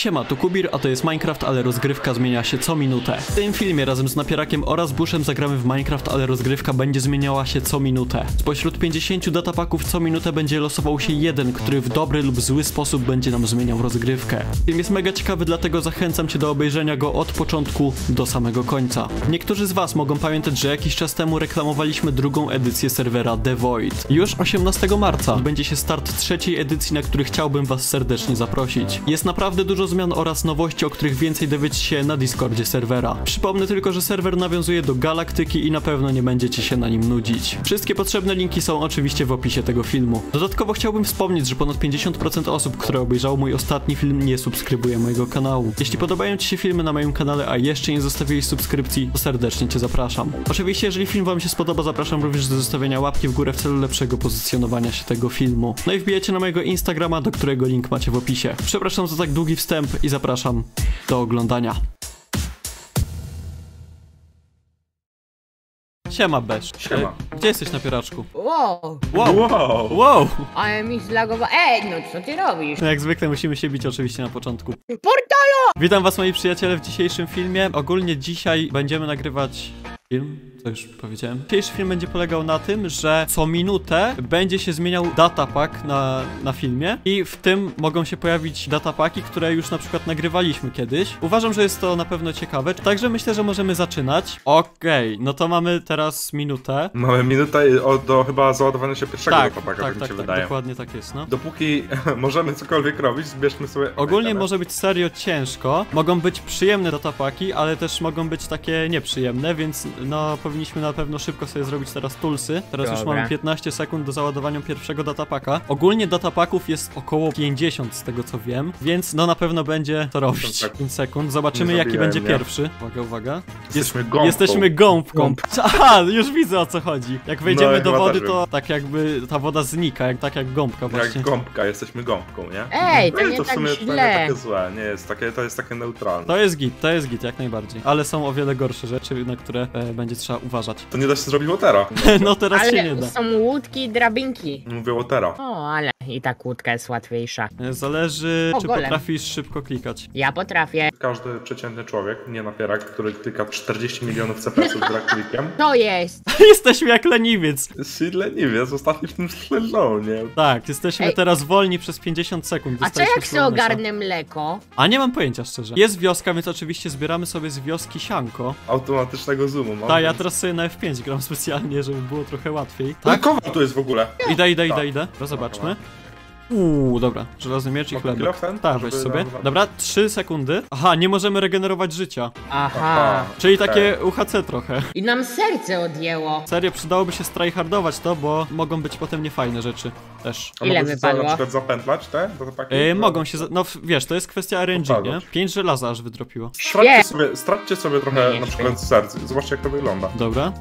Siema, tu Kubir, a to jest Minecraft, ale rozgrywka zmienia się co minutę. W tym filmie razem z Napierakiem oraz Bushem zagramy w Minecraft, ale rozgrywka będzie zmieniała się co minutę. Spośród 50 datapaków co minutę będzie losował się jeden, który w dobry lub zły sposób będzie nam zmieniał rozgrywkę. Film jest mega ciekawy, dlatego zachęcam cię do obejrzenia go od początku do samego końca. Niektórzy z was mogą pamiętać, że jakiś czas temu reklamowaliśmy drugą edycję serwera The Void. Już 18 marca odbędzie się start trzeciej edycji, na który chciałbym was serdecznie zaprosić. Jest naprawdę dużo zmian oraz nowości, o których więcej dowiecie się na Discordzie serwera. Przypomnę tylko, że serwer nawiązuje do galaktyki i na pewno nie będziecie się na nim nudzić. Wszystkie potrzebne linki są oczywiście w opisie tego filmu. Dodatkowo chciałbym wspomnieć, że ponad 50% osób, które obejrzało mój ostatni film, nie subskrybuje mojego kanału. Jeśli podobają ci się filmy na moim kanale, a jeszcze nie zostawiłeś subskrypcji, to serdecznie cię zapraszam. Oczywiście, jeżeli film wam się spodoba, zapraszam również do zostawienia łapki w górę w celu lepszego pozycjonowania się tego filmu. No i wbijajcie na mojego Instagrama, do którego link macie w opisie. Przepraszam za tak długi wstęp i zapraszam do oglądania. Siema, Beszcz. Siema. Gdzie jesteś, Napieraczku? Wow, Wow! ale mi zlagowa. Ej, no co ty robisz? No jak zwykle musimy się bić oczywiście na początku. Portalo! Witam was, moi przyjaciele, w dzisiejszym filmie. Ogólnie dzisiaj będziemy nagrywać film, co już powiedziałem. Dzisiejszy film będzie polegał na tym, że co minutę będzie się zmieniał datapack na filmie i w tym mogą się pojawić datapaki, które już na przykład nagrywaliśmy kiedyś. Uważam, że jest to na pewno ciekawe, także myślę, że możemy zaczynać. Okej, no to mamy teraz minutę. Mamy minutę do chyba załadowania się pierwszego datapaka, tak mi się wydaje. Dokładnie tak jest, no. Dopóki możemy cokolwiek robić, zbierzmy sobie... Ogólnie może być serio ciężko, mogą być przyjemne datapaki, ale też mogą być takie nieprzyjemne, więc no powinniśmy na pewno szybko sobie zrobić teraz tulsy. Teraz już mamy 15 sekund do załadowania pierwszego datapaka. Ogólnie datapaków jest około 50 z tego co wiem, więc no na pewno będzie to robić. 5 sekund, zobaczymy jaki będzie pierwszy. Uwaga. Jesteśmy gąbką. Aha, już widzę o co chodzi. Jak wejdziemy do wody, to tak jakby ta woda znika, tak jak gąbka właśnie. Jak gąbka, jesteśmy gąbką, nie? Ej, to nie to w tak sumie źle. to nie takie złe, nie jest takie, to jest takie neutralne. To jest git, jak najbardziej. Ale są o wiele gorsze rzeczy, na które będzie trzeba uważać. To nie da się zrobić łotera. No teraz się nie Ale da. są łódki i drabinki. Mówię łotera. O, ale i tak łódka jest łatwiejsza. Zależy, czy golem. potrafisz szybko klikać. Ja potrafię. Każdy przeciętny człowiek, nie Napierak, który klika 40 milionów CPS-ów klikiem. To jest! Jesteśmy jak leniwiec. Leniwiec, ostatni w tym sezonie. Tak, jesteśmy Ej. teraz wolni przez 50 sekund. A co Dostaliśmy jak się slownessa. ogarnę mleko? A nie mam pojęcia szczerze. Jest wioska, więc oczywiście zbieramy sobie z wioski sianko. Automatycznego zoomu mam. Tak, ja teraz sobie na F5 gram specjalnie, żeby było trochę łatwiej. Tak? Kowal tu jest w ogóle. Idę. No zobaczmy. Dobra, żelazny miecz i chlebek. kilof ten? Tak, weź Żeby sobie. nam- Dobra, 3 sekundy. Aha, nie możemy regenerować życia. Aha. Czyli takie UHC trochę. I nam serce odjęło. Serio, przydałoby się tryhardować to, bo mogą być potem niefajne rzeczy też. A Ile mogą się wypadło? na przykład zapętlać te datapaki? Mogą się, no wiesz, to jest kwestia RNG, nie? Popadać. 5 żelaza aż wydropiło. Straćcie sobie trochę Nie, na przykład serc. Zobaczcie jak to wygląda. Dobra.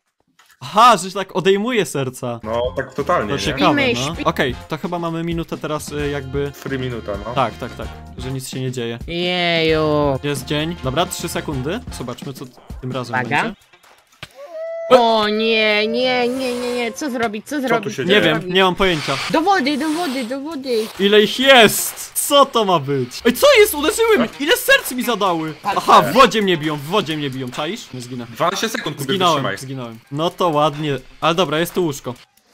Aha, że się tak odejmuje serca. No tak totalnie, To nie? ciekawe, Śpimy, no. śpi- Okej, to chyba mamy minutę teraz jakby... Free minuta, no. Tak, że nic się nie dzieje. Jeju. Jest dzień. Dobra, 3 sekundy. Zobaczmy, co tym razem Uwaga. będzie. O nie, co zrobić, co tu zrobić? się Nie dzieje? wiem, nie mam pojęcia. Do wody. Ile ich jest? Co to ma być? Ej, co jest? Uderzyły mi! Ile serc mi zadały? Aha, w wodzie mnie biją, czaisz? Nie zginę. 12 sekund, Kubie, wytrzymaj. Zginąłem. No to ładnie. Ale dobra, jest tu łóżko.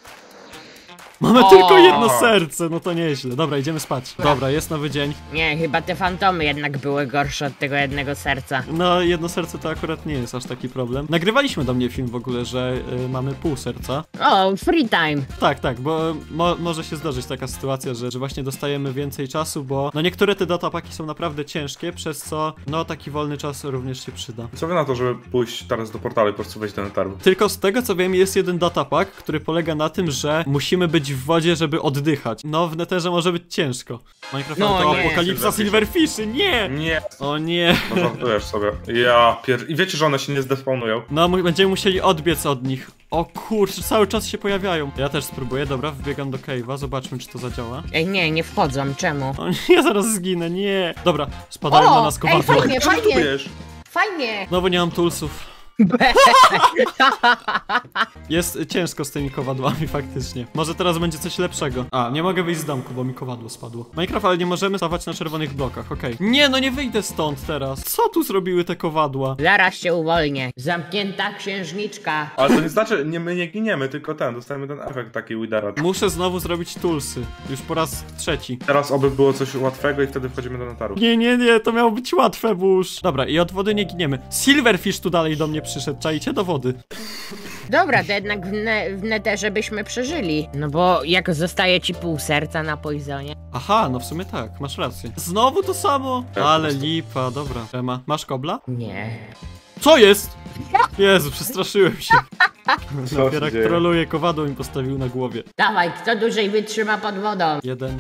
Mamy tylko jedno serce, no to nieźle. Dobra, idziemy spać. Dobra, jest nowy dzień. Nie, chyba te fantomy jednak były gorsze od tego jednego serca. No, jedno serce to akurat nie jest aż taki problem. Nagrywaliśmy do mnie film w ogóle, że mamy pół serca. O, free time. Tak, bo może się zdarzyć taka sytuacja, że właśnie dostajemy więcej czasu, bo no niektóre te datapaki są naprawdę ciężkie, przez co no taki wolny czas również się przyda. Co wy na to, żeby pójść teraz do portalu i po prostu wejść do netheru? Tylko z tego co wiem jest jeden datapak, który polega na tym, że musimy być w wodzie, żeby oddychać. No w netherze może być ciężko. Minecraft No to nie. apokalipsa silverfishy, nie! Nie, O nie! no żartujesz sobie. I wiecie, że one się nie zdespawnują? No będziemy musieli odbiec od nich. O kurczę, cały czas się pojawiają. Ja też spróbuję, dobra, wbiegam do cave'a, zobaczmy czy to zadziała. Ej, nie wchodzą, czemu? O nie, ja zaraz zginę, nie! Dobra, spadają na nas ej, kowadła. fajnie. Żartujesz? Fajnie. Znowu nie mam toolsów. Jest ciężko z tymi kowadłami faktycznie. Może teraz będzie coś lepszego. A, nie mogę wyjść z domku, bo mi kowadło spadło. Minecraft, ale nie możemy stawać na czerwonych blokach, okej. Nie, no nie wyjdę stąd teraz. Co tu zrobiły te kowadła? Zaraz się uwolnię. Zamknięta księżniczka. Ale to nie znaczy, my nie giniemy, tylko dostajemy ten efekt taki Widera. Muszę znowu zrobić toolsy. Już po raz trzeci. Teraz oby było coś łatwego i wtedy wchodzimy do Netaru. Nie, to miało być łatwe, burz. Dobra, i od wody nie giniemy. Silverfish tu dalej do mnie przyszedł, czajcie do wody. Dobra, to jednak w neterze byśmy przeżyli. No bo jak zostaje ci pół serca na Poisonie. Aha, no w sumie tak, masz rację. Znowu to samo? Ale lipa, dobra. Ema, masz kobla? Nie. Co jest? Jezu, przestraszyłem się. Co Dopiero się dzieje? troluje, kowadło mi postawił na głowie. Dawaj, kto dłużej wytrzyma pod wodą? Jeden.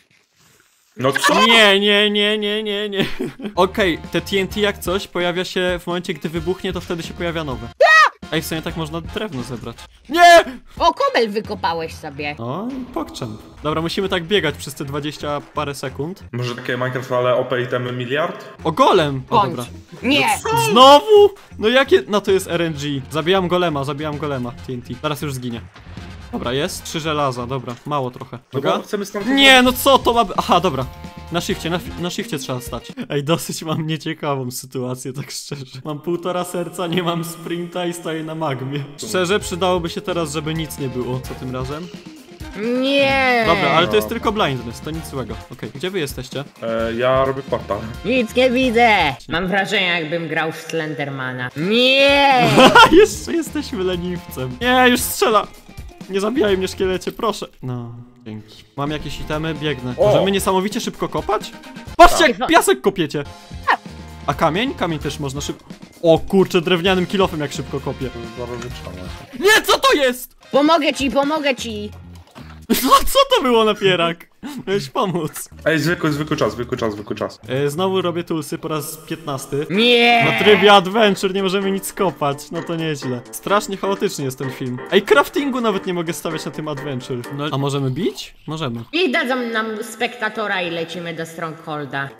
No co? Nie. Okej, te TNT jak coś pojawia się w momencie, gdy wybuchnie, to wtedy się pojawia nowe. Ej, w sumie tak można drewno zebrać. Nie! O, kobel wykopałeś sobie. O, pokczem. Dobra, musimy tak biegać przez te 20 parę sekund. Może takie Minecraft, ale OP itemy miliard? O, golem! O, Bądź. dobra. Nie! Znowu? No jakie... No to jest RNG. Zabijam golema TNT. Zaraz już zginie. Dobra, jest 3 żelaza, dobra. Mało trochę. No Dobra? bo chcemy stąd... Nie, no co to ma... Aha, dobra. Na shifcie trzeba stać. Ej, dosyć mam nieciekawą sytuację, tak szczerze. Mam 1,5 serca, nie mam sprinta i stoję na magmie. Szczerze, przydałoby się teraz, żeby nic nie było. Co tym razem? Nie! Dobra, ale to jest tylko blindness, to nic złego. Okej, gdzie wy jesteście? Ja robię portal. Nic nie widzę! Mam wrażenie, jakbym grał w Slendermana. Nie! Jeszcze jesteśmy leniwcem. Nie, już strzela. Nie zabijaj mnie, szkielecie, proszę. No, dzięki. Mam jakieś itemy, biegnę. O! Możemy niesamowicie szybko kopać? Patrzcie, jak piasek kopiecie. A kamień? Kamień też można szybko... O kurczę, drewnianym kilofem jak szybko kopię. Nie, co to jest? Pomogę ci! No, co to było napierak? Miałeś pomóc. Ej, zwykły czas. Znowu robię toolsy po raz 15. Nie! Na trybie adventure nie możemy nic kopać, no to nieźle. Strasznie chaotyczny jest ten film. Ej, craftingu nawet nie mogę stawiać na tym adventure. No, a możemy bić? Możemy. I dadzą nam spektatora i lecimy do Strongholda.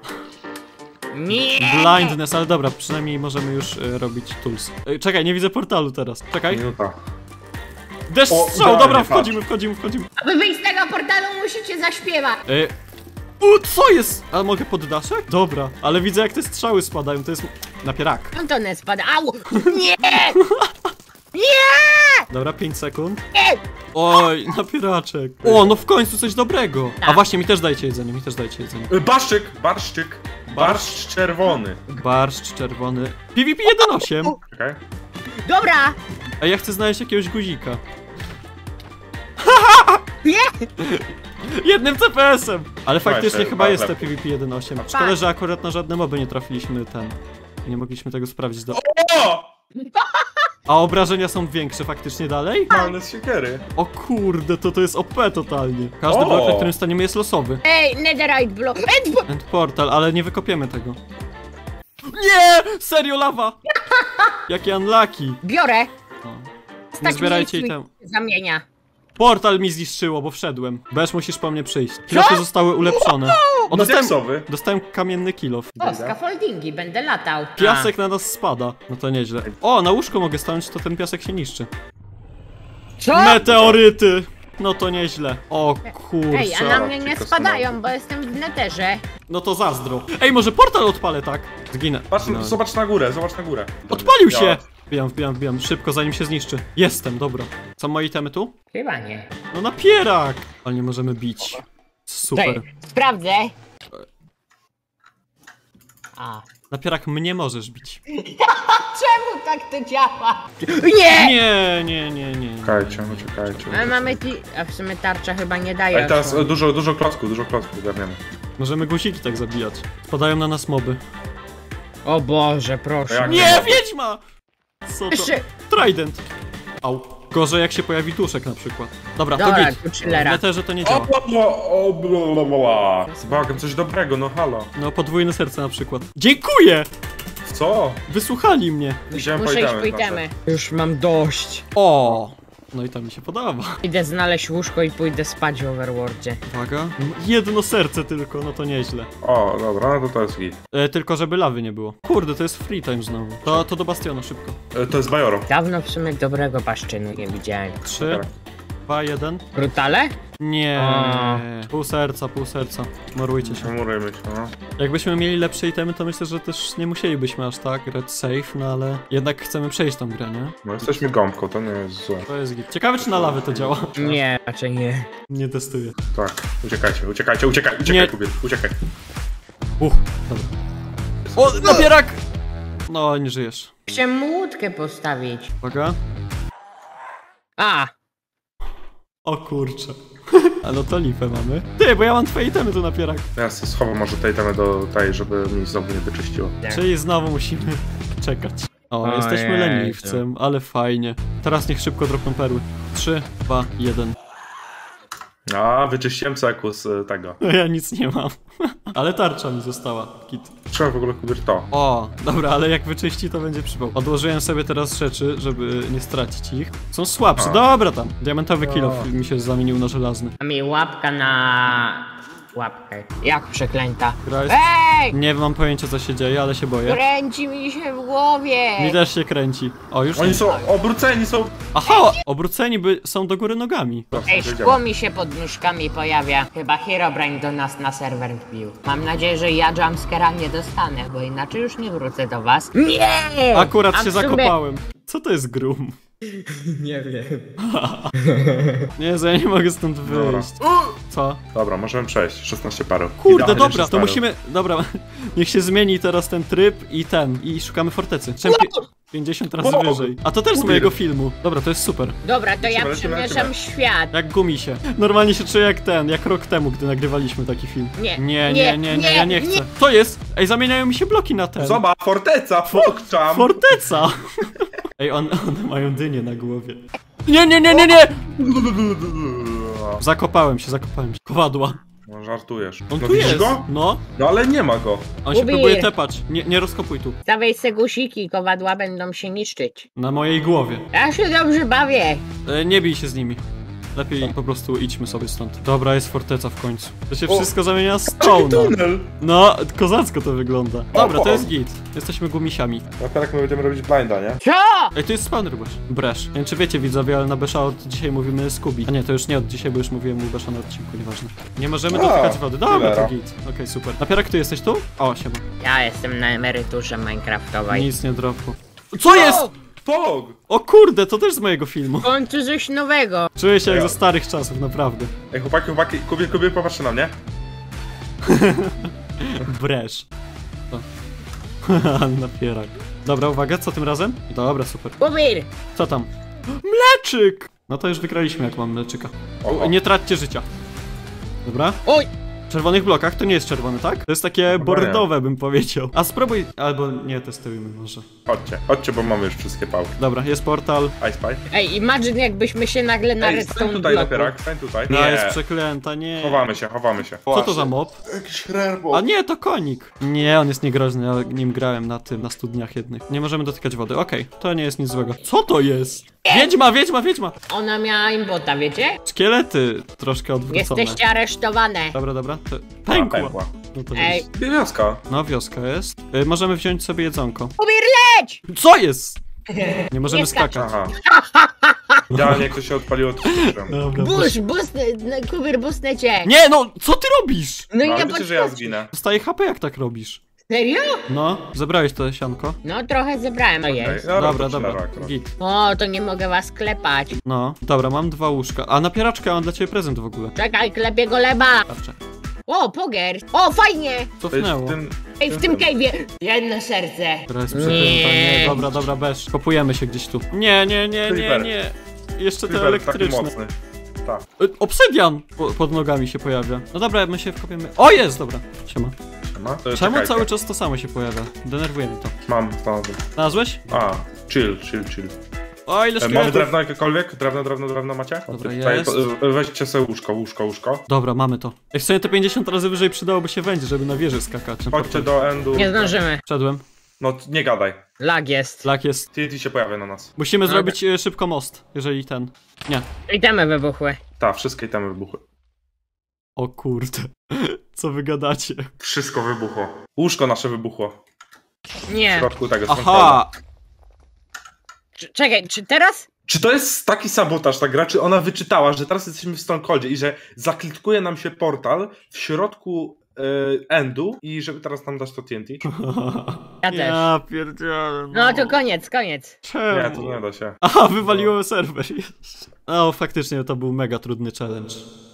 Nie! Blindness, ale dobra, przynajmniej możemy już robić tools. Czekaj, nie widzę portalu teraz. Czekaj. Minuta. Deszcz O, strzał, dobra, idealnie, wchodzimy. Aby wyjść z tego portalu, musicie zaśpiewać! Co jest? A mogę pod daszek? Dobra, ale widzę jak te strzały spadają, to jest napierak. Antonę spada. Au! Nie! Nie! Dobra, 5 sekund. Nie! Oj, napieraczek. O, no w końcu coś dobrego. A Tak. właśnie, mi też dajcie jedzenie. Barszcz czerwony. Barszcz czerwony. PvP 1.8. Okej. Dobra! A ja chcę znaleźć jakiegoś guzika. Nie! Jednym CPS-em. Ale faktycznie Słuchajcie, chyba jest bardzo te PvP 1.8. Szkoda, że akurat na żadne moby nie trafiliśmy nie mogliśmy tego sprawdzić. O! A obrażenia są większe faktycznie dalej? Malne z siekiery. O kurde, to jest OP totalnie. Każdy O! blok, na którym staniemy jest losowy. Ej, netherite block! End portal, ale nie wykopiemy tego. Nie! Serio lawa! Jakie unlucky. Biorę! O. Tak Nie zbierajcie nic item. mi zamienia. Portal mi zniszczyło, bo wszedłem. Bez musisz po mnie przyjść. Kilofy zostały ulepszone. O, No diaksowy. dostałem kamienny kilof. O, scaffoldingi, będę latał. Piasek na nas spada. No to nieźle. O, na łóżko mogę stanąć, to ten piasek się niszczy. Co? Meteoryty! No to nieźle. O kurczę. Ej, a na mnie nie Tylko spadają, bo jestem w neterze. No to zazdro. Ej, może portal odpalę, tak? Zginę. Patrz, Zginąłem. zobacz na górę. Odpalił się! Ja. Wbijam, szybko zanim się zniszczy. Jestem, dobra. Co, moje itemy tu? Chyba nie. No napierak! Ale nie możemy bić. Super. Czekaj, sprawdzę. A. Napierak mnie możesz bić. Czemu tak to działa? Nie! Nie. Uciekajcie. A mamy a w sumie tarcza chyba nie daje. Ej, teraz osłony. dużo klocków ogarniamy. Możemy guziki tak zabijać. Spadają na nas moby. O Boże, proszę. Jak Nie, wiedźma! Co to? Jeszcze- Trident. Au. Gorzej jak się pojawi duszek na przykład. Dobra, to Dobra, git. tu W chillera. neterze to nie działa. Zbagam coś dobrego, no halo. No, podwójne serce na przykład. Dziękuję! Co? Wysłuchali mnie. Wziąłem Muszę iść po itemy, itemy. Już mam dość. O! No i to mi się podoba. Idę znaleźć łóżko i pójdę spać w Overworldzie. Uwaga. Jedno serce tylko, no to nieźle. O, dobra, no to jest git. Tylko żeby lawy nie było. Kurde, to jest free time znowu. To do bastionu, szybko. To jest Bajoro. Dawno w sumie dobrego paszczynu nie widziałem. 3, 2, 1. Brutale? Nie. A. Pół serca, pół serca. Morujcie się. Murujmy się, no. Jakbyśmy mieli lepsze itemy, to myślę, że też nie musielibyśmy aż tak grać safe, no ale jednak chcemy przejść tą grę, nie? No jesteśmy gąbką, to nie jest złe. To jest git. Ciekawe, czy na lawy to działa. Nie, raczej nie. Nie testuję. Tak, uciekajcie, uciekaj, Nie. Kubiel, uciekaj. Dobra. O, napierak! No, nie żyjesz. Chciałem łódkę postawić. Uwaga. A! O kurczę. A no to lipę mamy. Ty, bo ja mam twoje itemy tu napierak. Ja sobie schowam może te itemy do tej, żeby mi znowu nie wyczyściło. Czyli znowu musimy czekać. O, Ojej. jesteśmy leniwcem, ale fajnie. Teraz niech szybko dropną perły. 3, 2, 1. A, wyczyściłem ceku z tego. No ja nic nie mam. Ale tarcza mi została. Kit. Trzeba w ogóle kupić to. O, dobra, ale jak wyczyści, to będzie przypał. Odłożyłem sobie teraz rzeczy, żeby nie stracić ich. Są słabsze. A. Dobra tam. Diamentowy kilof mi się zamienił na żelazny. A mi łapka na... łapkę. Jak przeklęta. Gra jest... Ej! Nie mam pojęcia, co się dzieje, ale się boję. Kręci mi się w głowie! Mi też się kręci. O, już Oni nie. są obróceni, są... Aha! Obróceni są do góry nogami. Ej, szkło mi się pod nóżkami pojawia. Chyba Herobrine do nas na serwer wbił. Mam nadzieję, że ja jumpscare'a nie dostanę, bo inaczej już nie wrócę do was. Nie! Akurat A się w sumie- zakopałem. Co to jest grum? Nie wiem. Nie, ja nie mogę stąd wyjść. Co? Dobra, możemy przejść. 16 parów. Kurde, Idealnie dobra, 16 to parów. musimy... Dobra, niech się zmieni teraz ten tryb i ten. I szukamy fortecy. 50 razy Wow. wyżej. A to też z mojego filmu. Dobra, to jest super. Dobra, to ja Lecimy, przemieszam świat. Jak gumisie. Normalnie się czuję jak rok temu, gdy nagrywaliśmy taki film. Nie, Ja nie chcę. Co jest? Ej, zamieniają mi się bloki na ten. Zobacz, forteca, pokczam! Forteca! Ej, one mają dynię na głowie. Nie! Zakopałem się. Kowadła. No żartujesz. On No tu widzisz jest. go? No, No ale nie ma go. on się Ubij. próbuje tepać. Nie rozkopuj tu. Stawej se guziki, kowadła będą się niszczyć. Na mojej głowie. Ja się dobrze bawię. Nie bij się z nimi. Lepiej po prostu idźmy sobie stąd. Dobra, jest forteca w końcu. To się wszystko zamienia w stone. Tunel! No, kozacko to wygląda. Dobra, to O. jest git. Jesteśmy gumisiami. No teraz my będziemy robić blinda, nie? Co? Ej, to jest spawner Bresz. Nie wiem, czy wiecie widzowie, ale na Besza od dzisiaj mówimy Scooby. A nie, to już nie od dzisiaj, bo już mówiłem u Besza na odcinku, nieważne. Nie możemy A, dotykać wody. Dobra, to cholera. git. Okej, super. Napierak, ty jesteś tu? O, siema. Ja jestem na emeryturze minecraftowej. Nic nie dropło. Co jest? Fog! O kurde, to też z mojego filmu. W końcu coś nowego. Czuję się jak Ja. ze starych czasów, naprawdę. Ej, chłopaki, Kubiel, popatrzcie na mnie. Bresz. To. Napierak. Dobra, uwaga, co tym razem? Dobra, super. Kubir! Co tam? Mleczyk! No to już wygraliśmy, jak mam mleczyka. O. Nie traćcie życia. Dobra? Oj! W czerwonych blokach to nie jest czerwony, tak? To jest takie Chyba nie. bordowe, bym powiedział. A spróbuj... Albo nie, testujmy może. Chodźcie, bo mamy już wszystkie pałki. Dobra, jest portal. Ice Spy. Ej, imagine jakbyśmy się nagle na Ej, redstone stań tutaj bloku. napierak, stań tutaj. No, jest przeklęta, nie. Chowamy się. Co to za mob? Jakiś herbal. A nie, to konik. Nie, on jest niegroźny, ja nim grałem na studniach jednych. Nie możemy dotykać wody, okej, to nie jest nic złego. Co to jest? Wiedźma! Ona miała imbota, wiecie? Szkielety troszkę odwrócone. Jesteście aresztowane. Dobra, to... Pękła. Pękła. No to Ej, jest. Wioska. No, wioska jest. Możemy wziąć sobie jedzonko. Kubir, leć! Co jest? Nie możemy Nie skacz. skakać. Aha. Idealnie jak to się odpaliło, to słyszałem. Dobra, Busnę, Kubir, busnę cię. Nie, no, co ty robisz? No i No, nie ale wiecie, że ja zginę. Dostaję HP, jak tak robisz. Serio? No, zebrałeś to sianko? No trochę zebrałem, to jest. Dobra, to akurat. git. O, to nie mogę was klepać. No, dobra, mam 2 łóżka. A napieraczka, mam dla ciebie prezent w ogóle. Czekaj, klepię go leba. Tarczę. O, poger. O, fajnie. To jest Cofnęło. Ej, w tym cave'ie. Jedno serce. Która jest przeklęta, nie, dobra, bez. Kopujemy się gdzieś tu. Nie. Jeszcze te Creeper taki elektryczne. mocny. Tak. Obsydian pod nogami się pojawia. No dobra, my się wkopiemy. O, jest, dobra. Siema. No, to Czemu czekajcie. cały czas to samo się pojawia? Denerwuje mnie to. Mam, znalazłem. Znalazłeś? A, chill. O, ile Mamy szkieletów. drewno jakiekolwiek? Drewno macie? Dobra, Tutaj, jest. Weźcie sobie łóżko. Dobra, mamy to. Ej, w sumie te 50 razy wyżej przydałoby się wędzie, żeby na wieży skakać. Chodźcie do endu. Nie zdążymy. Wszedłem. No nie gadaj. Lag jest. Tak jest. TNT się pojawia na nas. Musimy No, zrobić szybko most, jeżeli ten... Nie. Itemy wybuchły. Tak, wszystkie itemy wybuchły. O kurde. Co wy gadacie? Wszystko wybuchło. Łóżko nasze wybuchło. W Nie. środku tego Aha! Czekaj, czy teraz? Czy to jest taki sabotaż, ta gra, czy ona wyczytała, że teraz jesteśmy w Stonecoldzie i że zaklitkuje nam się portal w środku endu i żeby teraz nam dać to TNT? Ja też. Ja pierdzielę. No to koniec. Czemu? Nie, to nie da się. Aha, wywaliłem serwer. O, faktycznie to był mega trudny challenge.